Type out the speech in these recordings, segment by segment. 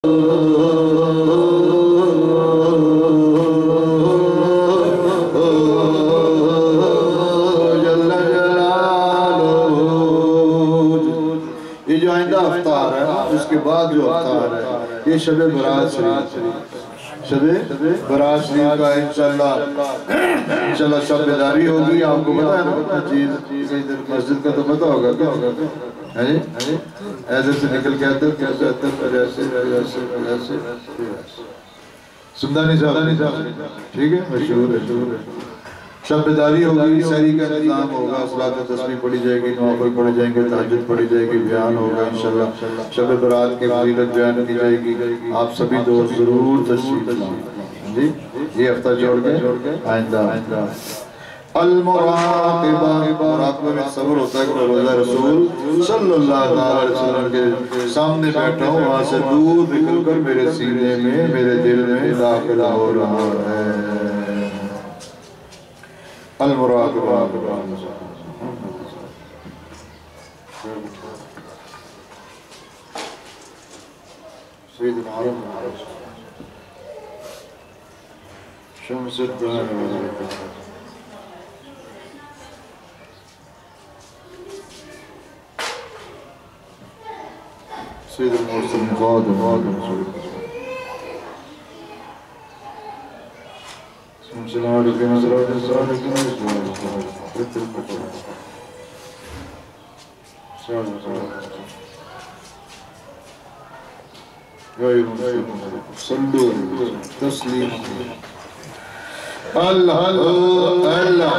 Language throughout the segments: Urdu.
یہ جو آئندہ افطار ہے اس کے بعد جو افطار ہے یہ شب برات شریف شب برات شریف کا انشاءاللہ شب بیداری ہوگی. آپ کو پتا ہے نا چیز مسجد کا تو پتا ہوگا کیا ایسے سے نکل کے آتے سمدانی صاحب ٹھیک ہے مشہور ہے. شب بیداری ہوگی, سحری کا انتظام ہوگا, صلاۃ تسبیح پڑھی جائے گی, نوافل پڑھے جائیں گے, تہجد پڑھی جائے گی, بیان ہوگا انشاءاللہ. شب برات کی فضیلت بیان کی جائے گی. آپ سبھی دوست ضرور تشریف لائیں جی. یہ ہفتہ جوڑ کے آئندہ المراقبہ, مراقبہ میں صبر ہوتا ہے کہ روزہ رسول صلی اللہ علیہ وسلم کے سامنے بیٹھا ہوں, وہاں سے دور نکل کر میرے سینے میں میرے دل میں داخل ہو رہا ہے. المراقبہ سیدنا شمس الدین سید المرسل خادم سلام علیکم صلو تسلیم اللہ اللہ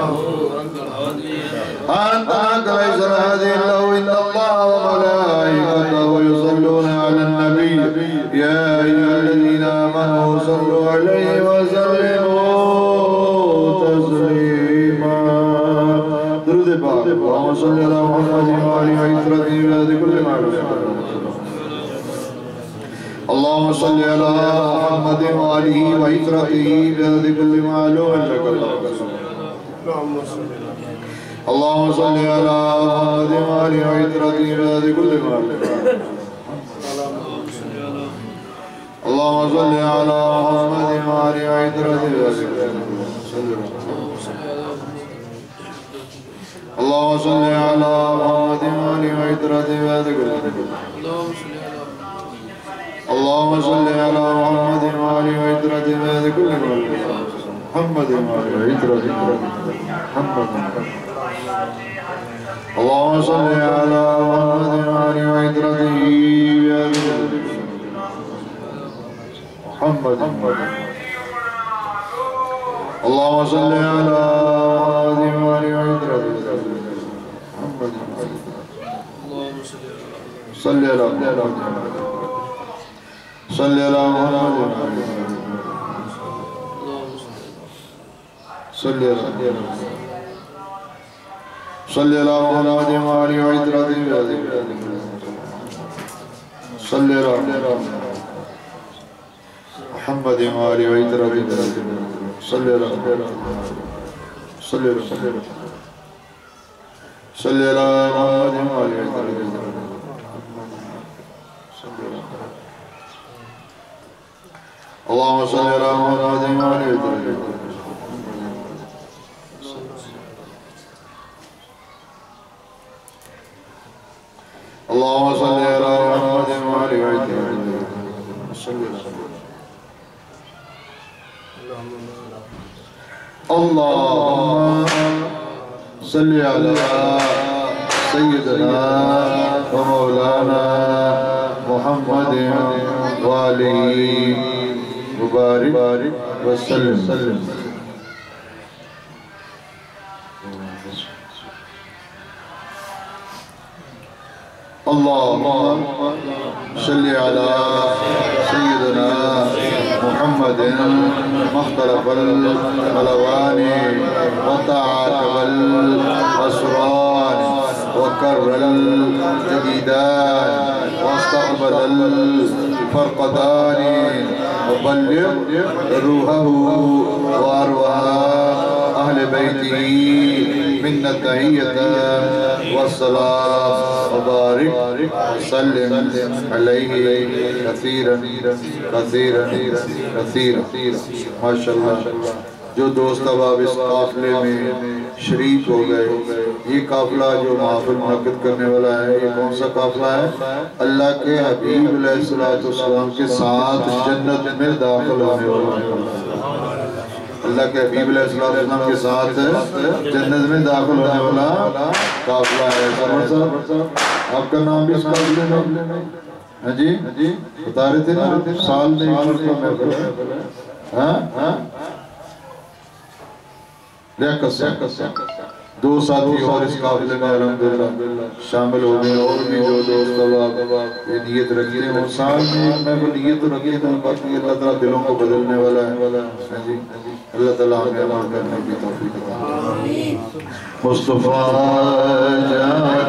أنت ليس هذه إلا إن الله وملائكته كل معلوم اللهم صل على محمد وآله وعترته بعدد كل معلوم لك اللهم صل على محمد وآله وعترته بعدد كل معلوم اللهم صل على محمد وآله وعترته اللهم صل على محمد وآله وعترته بعدد كل اللهم صل على محمد وآله وعترته بعدد كل محمد وآله وعترته محمد اللهم صل على محمد وآله وعترته محمد اللهم صل على محمد وآله وعترته محمد صل على محمد صل على محمد صل على محمد وآله وعترته صل على محمد وآله وعترته صل على صل على صل على محمد وآله وعترته اللهم صل على محمد وآله وعترته اللهم صل على محمد وآله وعترته اللهم صل على سيدنا ومولانا محمد وآله وبارك وسلم اللهم صل على سيدنا محمد مختلف الألوان وتعاقب الأسرار وكر الجديدان واستقبل الفرقدان وبلغ روحه وأرواح أهل بيته منا التحية والسلام وبارك وسلم عليه كثيرا كثيرا كثيرا ما شاء الله جو دوست اب اس قافلے میں شریک ہو گئے یہ قافلہ جو محفل منعقد کرنے والا ہے یہ کون سا قافلہ ہے اللہ کے حبیب علیہ السلام کے ساتھ جنت میں داخل ہونے والا ہے اللہ کے حبیب علیہ السلام کے ساتھ جنت میں داخل ہونے والا قافلہ ہے سرور صاحب آپ کا نام بھی اس قافلے میں ہاں جی بتا رہے تھے نا سال میں ہاں دو ساتھی اور اس قافلے میں الحمدللہ شامل ہو گئے اور بھی جو دوست یہ نیت رکھتے ہیں وہ سال میں میں وہ نیت رکھتے ہیں باقی اللہ تعالیٰ دلوں کو بدلنے والا ہے اللہ تعالیٰ ہمیں عمل کرنے کی توفیق عطا فرمائے مصطفیٰ جان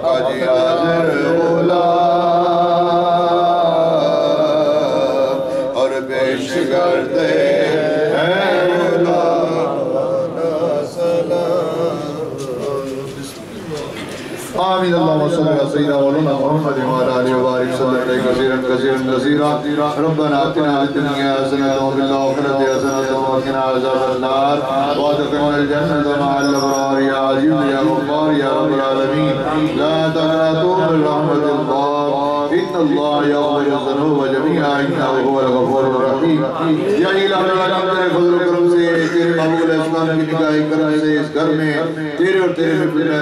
آقا جی حاضر غلام اور پیش کرتے ہیں آمین اللہم صلی اللہ علیہ وسلم محمد وعلى آلہ وبارک صلی اللہ علیہ وسلم کثیرا ربنا آتنا فی الدنیا حسنۃ وفی الآخرۃ حسنۃ وقنا عذاب النار وادخلنا الجنۃ مع الابرار یا عزیز یا غفار یا رب العالمین لا تقنطوا من رحمت اللہ ان اللہ یغفر الذنوب جميعا انہ هو الغفور الرحیم یا الہ العالمین تیرے فضل و کرم سے تیرے محبوب اسلام کی نگاہ کرم سے اس گھر میں تیرے اور تیرے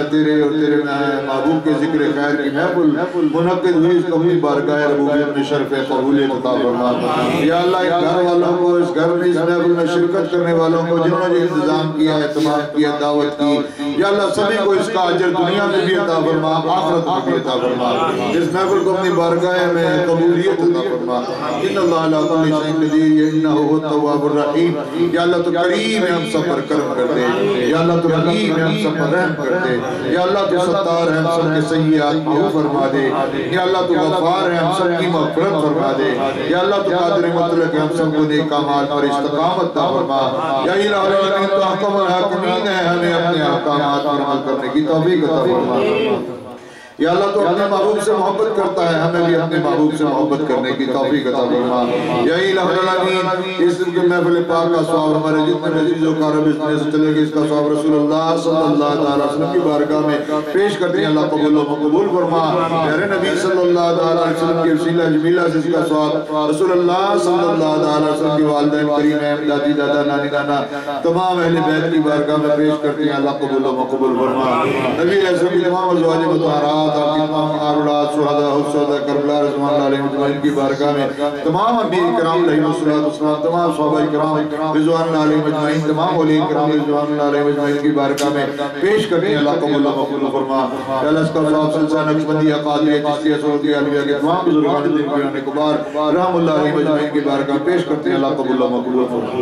محبوب کے ذکر خیر کی محفل منعقد ہوئی اس قبلی بارگاہ ربوبیت میں شرف قبولیت عطا فرما یا اللہ اس گھر والوں کو اس گھر میں اس محفل میں شرکت کرنے والوں کو جنہوں نے انتظام کیا اہتمام کیا دعوت کی یا اللہ سبھی کو اس کا اجر دنیا میں بھی عطا فرما آخرت میں بھی عطا فرما اس محفل کو اپنی بارگاہ میں قبولیت عطا فرما ان اللہ علیہ وسلم قدیر انہ هو التواب الرحیم یا اللہ تو کریم ہے ہم سب پر کرم کر دے یا اللہ تو رحیم ہے ہم سب پر رحم کر دے یا اللہ تو ستار ہے ہم سب کے سیئات معاف فرما دے یا اللہ تو غفار ہے ہم سب کی مغفرت فرما دے یا اللہ تو قادر مطلق ہے ہم سب کو نیک اعمال پر استقامت عطا فرما یا الہ العالمین تو احکم الحاکمین ہے ہمیں اپنے احکامات پر عمل کرنے کی توفیق عطا فرما یا اللہ تو اپنے محبوب سے محبت کرتا ہے ہمیں بھی اپنے محبوب سے محبت کرنے کی توفیق عطا فرما یا الہ العالمین اس دن کے محفل پاک کا ثواب ہمارے جتنے عزیز و اقارب اس دنیا سے چلے گی اس کا ثواب رسول اللہ صلی اللہ علیہ وسلم کی بارگاہ میں پیش کرتے ہیں اللہ قبول و مقبول فرما پیارے نبی صلی اللہ علیہ وسلم کی وسیلہ جمیلہ سے اس کا ثواب رسول اللہ صلی اللہ علیہ وسلم کی والدین کریم دادی دادا نانی نانا تمام اہل بیت کی بارگاہ میں پیش کرتے ہیں اللہ قبول و مقبول فرما نبی علیہ السلام کی تمام ازواج مطہرات آپ کی تمام اولاد شہداء حسودہ کربلا رضوان اللہ علیہ مجمعین کی بارگاہ میں تمام انبیاء کرام علیہ السلام تمام صحابہ کرام رضوان اللہ علیہ مجمعین تمام اولیاء کرام رضوان اللہ علیہ مجمعین کی بارگاہ میں پیش کرتے ہیں اللہ قبول و مقبول فرما یا اللہ اس کا ثواب سلسلہ نقشبندیہ قادریہ چشتیہ سعودیہ علویہ کے تمام بزرگان دین کو یعنی کبار رحم اللہ علیہ مجمعین کی بارگاہ پیش کرتے ہیں اللہ قبول و مقبول فرما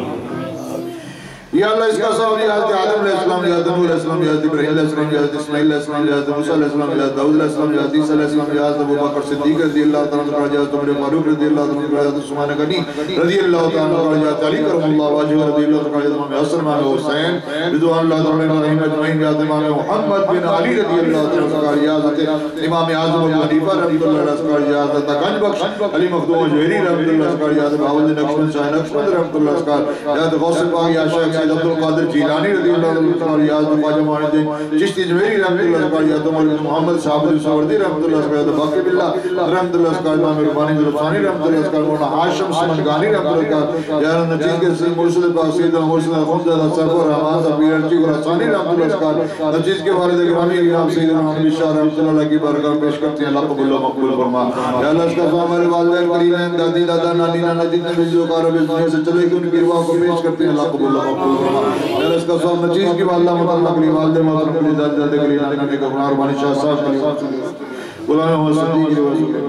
یا اللہ اس کا ثواب یا حضرت آدم علیہ السلام یا حضرت نوح علیہ السلام یا حضرت ابراہیم علیہ السلام یا حضرت اسماعیل علیہ السلام یا حضرت موسیٰ علیہ السلام یا حضرت داؤد علیہ السلام یا حضرت عیسیٰ علیہ السلام یا حضرت ابوبکر صدیق رضی اللہ تعالیٰ عنہ یا حضرت عمر فاروق رضی اللہ تعالیٰ عنہ یا حضرت عثمان غنی رضی اللہ تعالیٰ عنہ یا حضرت علی کرم اللہ وجہ رضی اللہ تعالیٰ عنہ یا حضرت امام حسین رضوان اللہ تعالیٰ عنہ اجمعین یا حضرت امام محمد بن علی رضی اللہ تعالیٰ عنہ یا حضرت امام اعظم ابو حنیفہ رحمۃ اللہ علیہ یا حضرت گنج بخش علی مخدوم جوہری رحمۃ اللہ علیہ یا حضرت بہاؤالدین نقشبند شاہ نقشبند رحمۃ اللہ علیہ یا حضرت غوث پاک یا شیخ سید عبد القادر جیلانی رضی اللہ عنہ یا حضرت خواجہ معین الدین چشتی جوہری رحمۃ اللہ علیہ یا حضرت محمد صاحب الساوردی رحمۃ اللہ علیہ یا حضرت باقی باللہ رحمۃ اللہ علیہ امام ربانی ربانی رحمۃ اللہ علیہ مولانا ہاشم سمنگانی رحمۃ اللہ علیہ یا نجیب کے مرشد پاک سید مرشد خمزہ سرور الرحمن صاحب ارچی غرسانی رحمۃ اللہ علیہ نجیب کے والد گرامی امام سید محمد شاہ رحمۃ اللہ علیہ کی بارگاہ پیش کرتے ہیں اللہ قبول و مقبول فرما یا اللہ اس کا ہمارے والدین کریم دادی دادا نانی نانا جتنے بھی جو کارب اس دنیا سے چلے گئے ان کی ارواح کو پیش کرتے ہیں اللہ قبول و مقبول فرما یا اللہ اس کا سب نجیب کی والدہ مطلق لی والد محترم کلی داد دادے کلی نانے نانے کا گناہ ربانی شاہ صاحب کلی غلام محمد صدیق کلی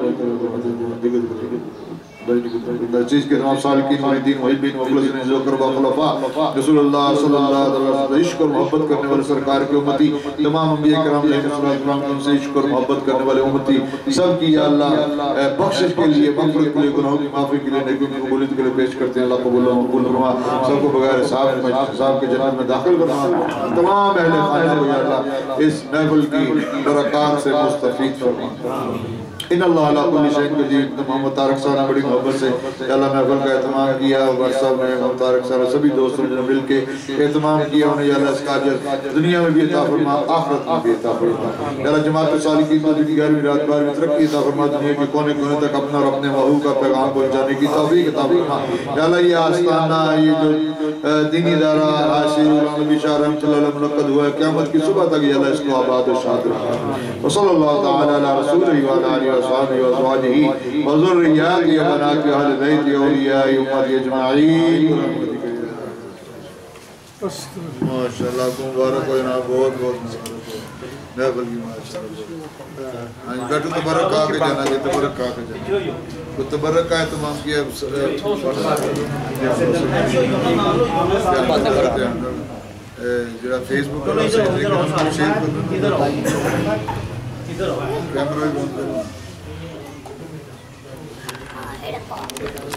چیز کے تمام سالکین مریدین محبین مخلصین ذکر با خلفاء رسول اللہ صلی اللہ علیہ وسلم عشق اور محبت کرنے والے سرکار کی امتی تمام انبیاء کرام علیہ السلام ان سے عشق اور محبت کرنے والے امتی سب کی یا اللہ بخشش کے لیے مغفرت کے لیے گناہوں کی معافی کے لیے نیکیوں کی قبولیت کے لیے پیش کرتے ہیں اللہ قبول و مقبول فرما سب کو بغیر حساب کے جنت میں داخل کرنا تمام اہل خانہ کو یا اللہ اس محفل کی برکات سے مستفید فرما ان اللہ علیہ کل شیء قدیر محمد طارق صاحب نے بڑی محبت سے اللہ محفل کا اہتمام کیا صاحب نے محمد طارق صاحب سبھی دوستوں نے مل کے اہتمام کیا انہیں یا اللہ اس کا اجر دنیا میں بھی عطا فرما آخرت میں بھی عطا فرما یا اللہ جماعت سالکین کو دی 11ویں رات 12ویں ترقی عطا فرما دنیا کے کونے کونے تک اپنا اور اپنے محبوب کا پیغام پہنچانے کی توفیق عطا فرما یا اللہ یہ آستانہ یہ جو دینی ادارہ عاشر نبی شاہ رحمۃ اللہ علیہ منعقد ہوا ہے قیامت کی صبح تک یا اللہ اس کو آباد و شاد رکھنا وصلی اللہ تعالی علی رسولہ وعلی آلہ وصحبہ وازواجہ وذریاتہ وبنات اہل بیت اولیاء امت اجمعین ماشاءاللہ کو مبارک ہو جناب بہت بہت محفل کی ماشاءاللہ بیٹھو تبرک آ کے جانا جی تبرک آ کے جانا تو تبرک کا اہتمام کیا جڑا فیس بک پر شیئر کر कैमरा भी बंद करो।